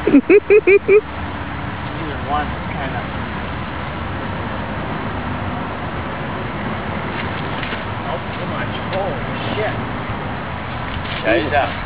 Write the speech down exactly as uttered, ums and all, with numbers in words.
Either one kind of. Oh, too much. Holy shit. Shut it down.